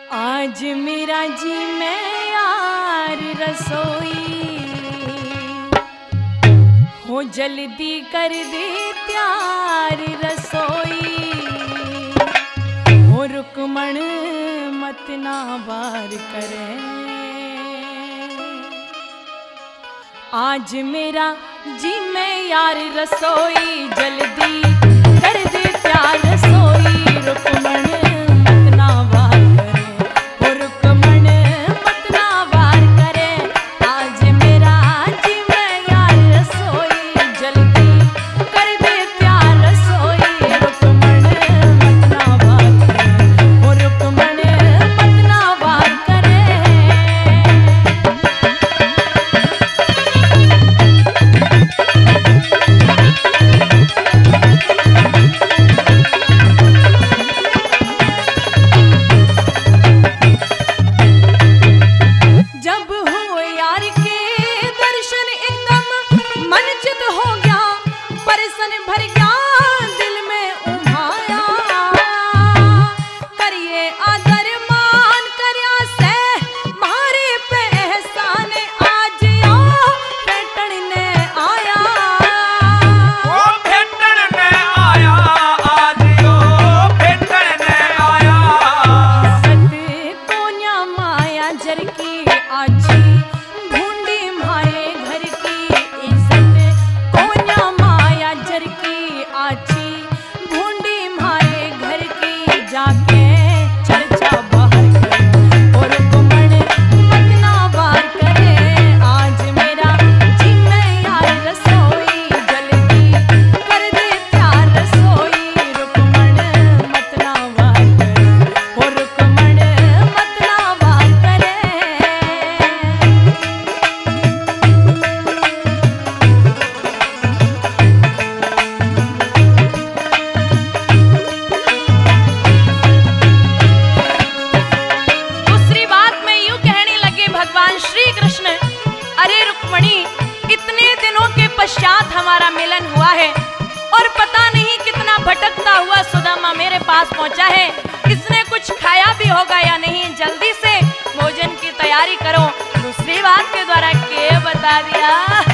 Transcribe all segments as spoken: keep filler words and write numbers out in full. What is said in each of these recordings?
आज मेरा जी मैं यार रसोई हो, जल्दी कर दे प्यार रसोई हो, रुकमण मत ना वार करे। आज मेरा जी मैं यार रसोई, जल्दी कर दे प्यार रसोई, रुकमण मत ना वार करे हो, रुकमण मत ना वार करे। आज मेरा जी मैं यार रसोई, जल्दी कर दे प्यार रसोई, रुकमण मत ना वार करे हो, रुकमण मत ना वार करे। जब हो यार के दर्शन एकदम मन चित हो गया, परसन भर गया दिल में उभाया। करिए आदर मान करया से मारे पे एहसान, आज यो फेटन ने आया। ओ फेटन ने आया, आज यो फेटन ने आया। इज्जत कोन्या माया जर की आजी भूंडी मारे घर की, इज्जत कोन्या माया जर की आजी भूंडी मारे घर की। जाके चर्चा बाहर करे और रुकमण मत ना वार करे। आज मेरा जी मैं यार रसोई, जल्दी कर दे प्यार रसोई, रुकमण मत ना वार करे और रुकमण मत ना वार करे। दूसरी बात मैं यूं कहने लगे भगवान श्री कृष्ण, अरे रुक्मणी, इतने दिनों के पश्चात हमारा मिलन हुआ है और पता नहीं कितना भटकता हुआ सुदामा मेरे पास पहुंचा है। इसने कुछ खाया भी होगा या नहीं, जल्दी से भोजन की तैयारी करो। दूसरी बात के द्वारा के बता दिया।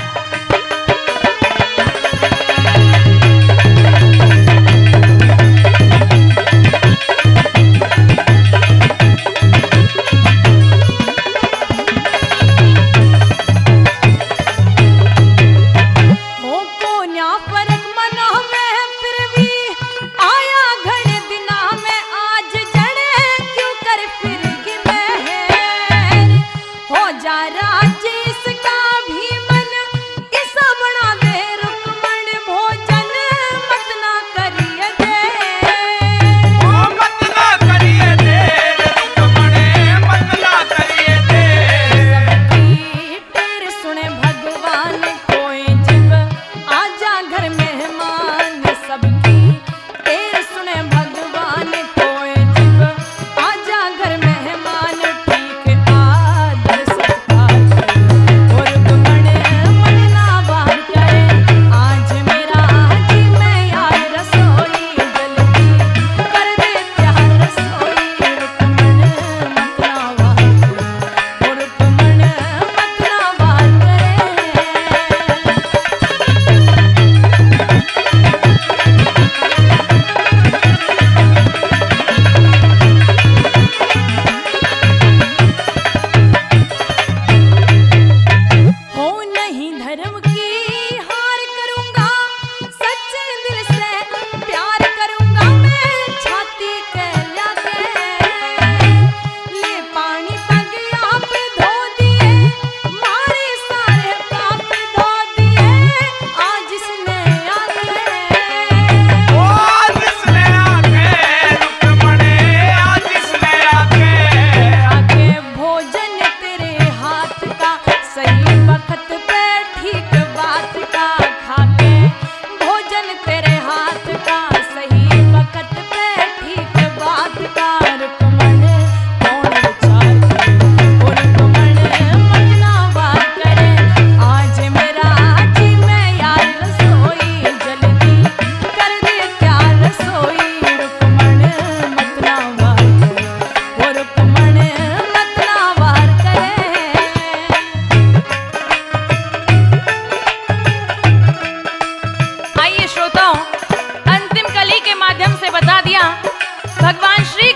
हो कोन्या फर्क मनो में फिर भी आया घड़े दिना में,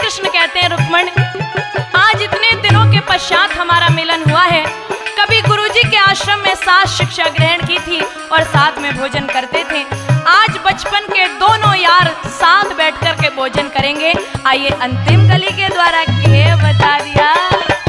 कृष्ण कहते हैं रुक्मण, आज इतने दिनों के पश्चात हमारा मिलन हुआ है। कभी गुरुजी के आश्रम में साथ शिक्षा ग्रहण की थी और साथ में भोजन करते थे। आज बचपन के दोनों यार साथ बैठ कर के भोजन करेंगे। आइए अंतिम कली के द्वारा के बता दिया।